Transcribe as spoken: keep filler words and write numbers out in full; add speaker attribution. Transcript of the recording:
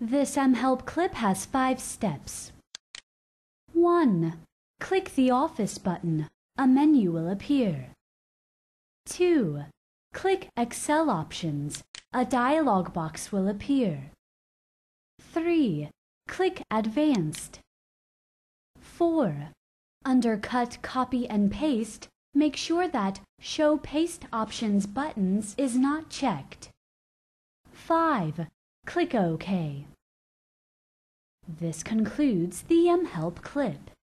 Speaker 1: This mHelp clip has five steps. one. Click the Office button. A menu will appear. two. Click Excel Options. A dialog box will appear. three. Click Advanced. four. Under Cut, Copy and Paste, make sure that Show Paste Options buttons is not checked. five. Click OK. This concludes the mHelp clip.